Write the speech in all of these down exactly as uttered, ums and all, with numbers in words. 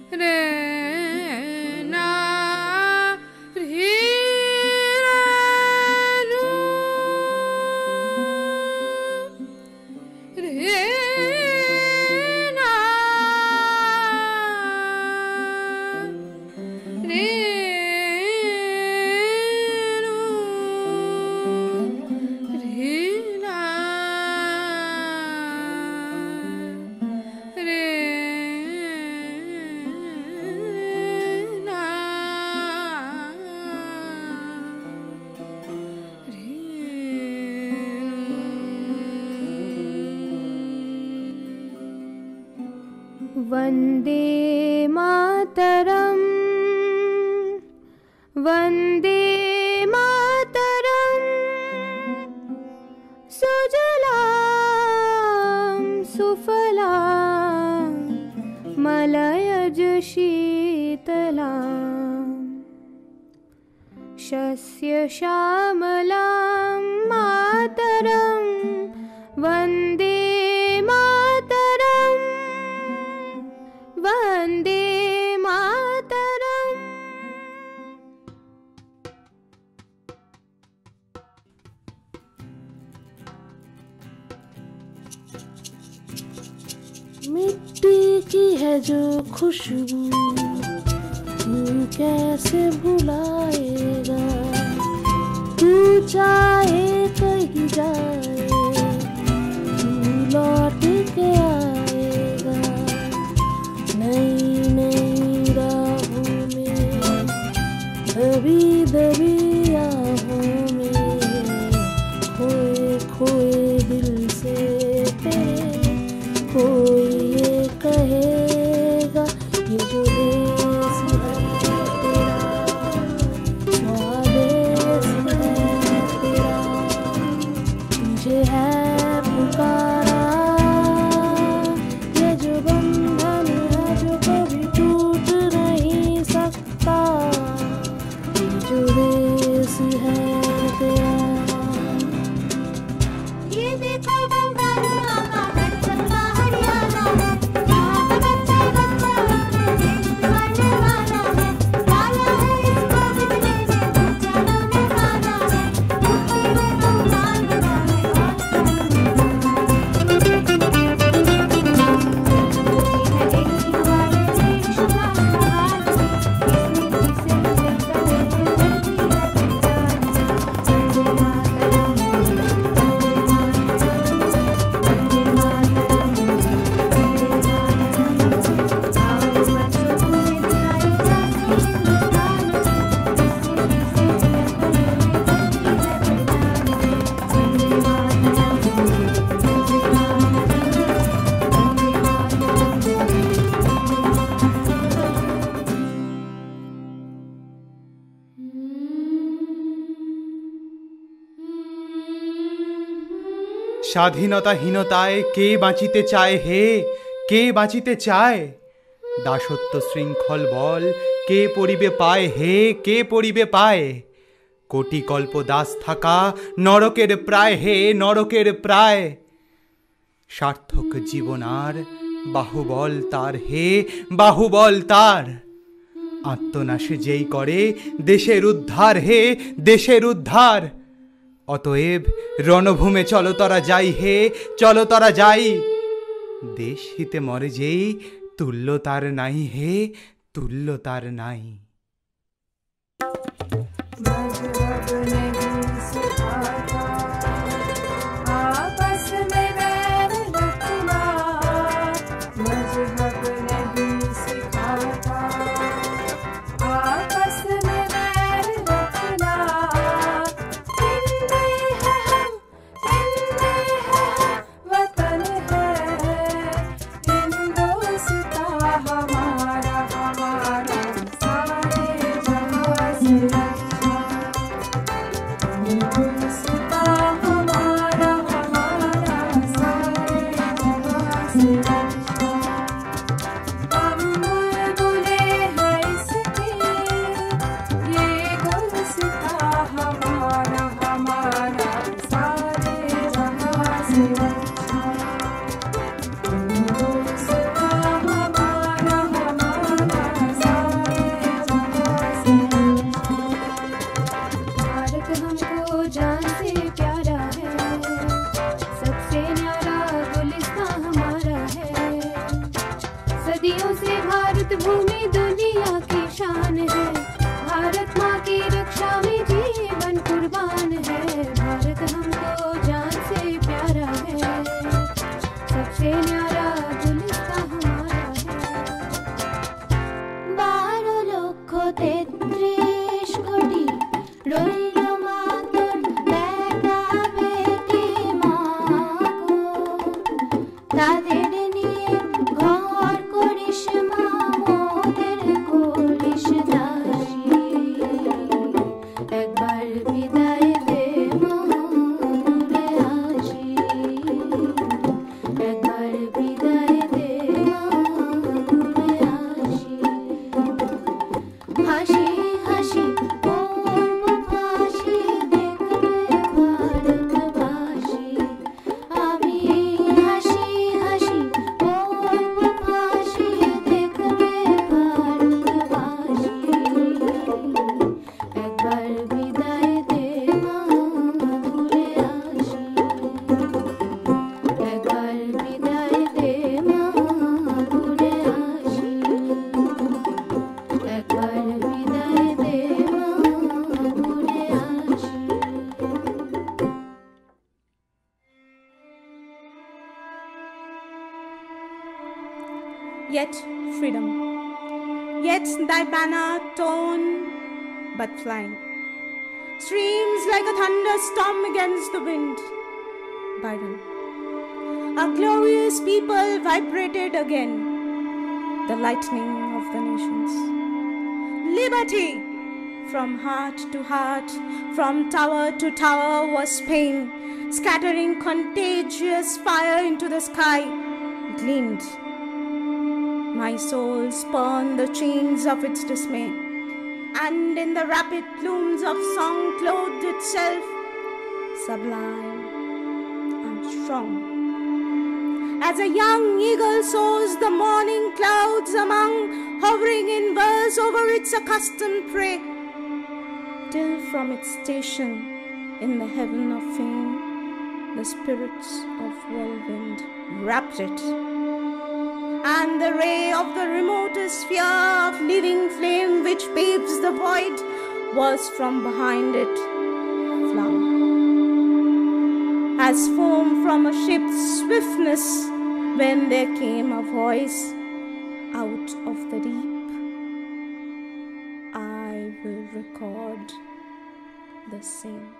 वन्दे मातरम् वन्दे मातरम् सुजलां सुफलां मलयज शीतलां शस्य श्यामलां मातरं वन्दे मातरम् वन्दे मातरम्। मिट्टी की है जो खुशबू तू कैसे भुलाएगा, तू चाहे कहीं जाए तू लौट के आएगा। नई नई राहों में दबी दबी आहों में खोए खोए दिल से तेरे कोई ये कहेगा ये जो देश है तेरा स्वादेश है तेरा, तुझे है पुकारा ये जो बंधन है जो कभी टूट नहीं सकता, ये जो देश है तेरा। ये देखो बंगाली आका चलता हरियाणा है, यहाँ का बच्चा बच्चा अपने देश आने वाला है। लाया है इसको बिजली से ऊंचा होने वाला है, यूपी में तूफान बना है और স্বাধীনতাহীনতায় কে বাঁচিতে চায় হে, কে বাঁচিতে চায়? দাসত্ব শৃঙ্খল বল কে পড়িবে পায় হে, কে পড়িবে পায়? কোটি কল্প দাস থাকা নরকের প্রায় হে, নরকের প্রায়। সার্থক জীবনার বাহুবল তার হে, বাহুবল তার। আত্মনাশে যেই করে দেশের উদ্ধার হে, দেশের উদ্ধার। অতএব রণভূমে চলো তরা যাই হে, চলো তরা যাই। দেশ হিতে মরে যেই তুল্য তার নাই হে, তুল্য তার নাই। भारत भूमि दुनिया की शान है, भारत माँ की रक्षा में जीवन कुर्बान है। भारत हमको जान से प्यारा है, सबसे न्यारा गुलिस्तां हमारा है। बारह लक्ष तेत्रिश कोटी রইল মাতর বেটা বেটি মাগো, তাদের নিয়ে ঘর করিস মা, মোদের করিস দাসী। একবার বিদায় দে মা, ঘুরে আসি। একবার বিদায় দে মা, ঘুরে আসি। হাসি হাসি পড়ব ফাঁসি, দেখবে ভারতবাসী। আমি হাসি হাসি পড়ব ফাঁসি, দেখবে ভারতবাসী। একবার বিদায় দে মা, ঘুরে আসি। একবার বিদায় দে মা, ঘুরে আসি। একবার বিদায় দে মা, ঘুরে আসি। Yet freedom, yet thy banner torn but flying, streams like a thunderstorm against the wind. Byron. A glorious people vibrated again, the lightning of the nations. Liberty! From heart to heart, from tower to tower was Spain, scattering contagious fire into the sky, gleamed. My soul spurned the chains of its dismay, and in the rapid plumes of song clothed itself, sublime and strong. As a young eagle soars the morning clouds among, hovering in verse over its accustomed prey, till from its station in the heaven of fame, the spirits of whirlwind wrapped it, and the ray of the remotest sphere of living flame which paves the void was from behind it flung. As foam from a ship's swiftness when there came a voice out of the deep, I will record the same.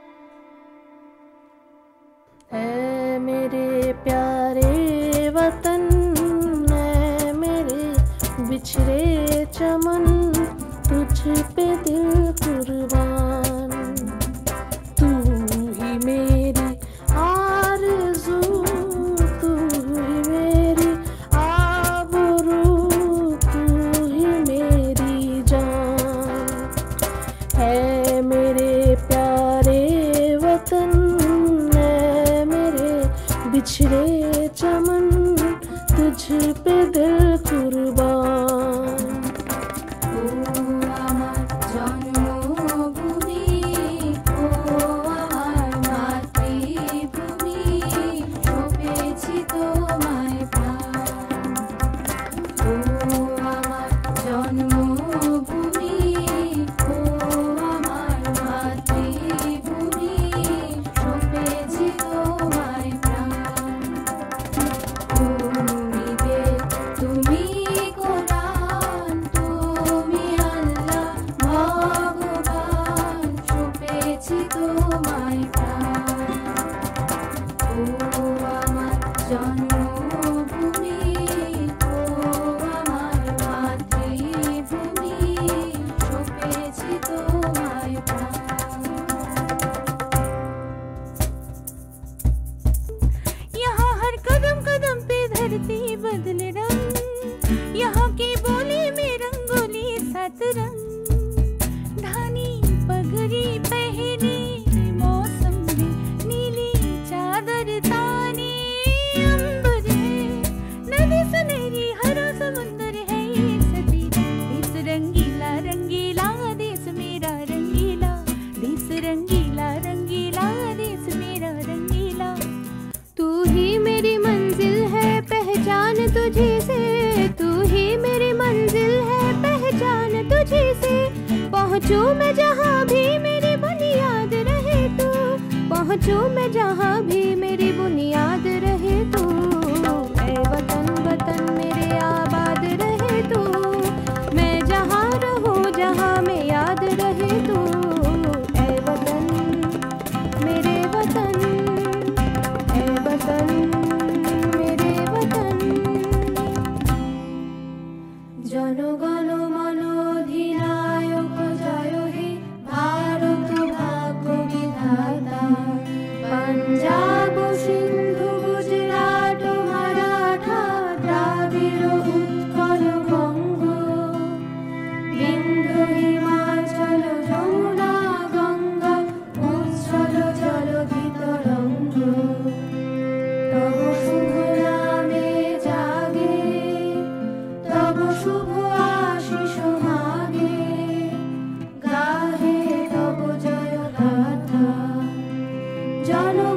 ऐ मेरे प्यारे वतन, ऐ मेरे बिछड़े चमन, तुझ पे दिल कुर्बान। तू ही मेरी आरज़ू, तू ही मेरी आबरू, तू ही मेरी जान। है मेरे प्यारे वतन, ऐ मेरे बिछड़े चमन, तुझ पे दिल कुर्बान। ও আমার জন্মভূমি, ও আমার মাতৃভূমি, সপেছি তোমায় প্রাণ। ও আমার জন্মভূমি, ও আমার মাতৃভূমি, সপেছি তোমায় প্রাণ। তুমি पहुँचूं मैं जहाँ भी मेरी बुनियाद रहे तू, पहुँचूं मैं जहाँ भी मेरी बुनियाद रहे तू। ऐ वतन वतन मेरे आबाद रहे तू, मैं जहाँ रहूं जहाँ में याद रहे तू। ऐ वतन मेरे वतन, ऐ वतन मेरे वतन। জনগণ মন অধিনায়ক জয় হে ভারত ভাগ্য বিধাতা। পাঞ্জাব সিন্ধু গুজরাট মারাঠা দ্রাবিড় উৎকল বঙ্গ, বিন্ধ্য হিমাচল যমুনা গঙ্গা উচ্ছল জলধি তরঙ্গ। তব শুভ নামে জাগে, তব শুভ আশিস মাগে, গাহে তব জয় গাথা। জন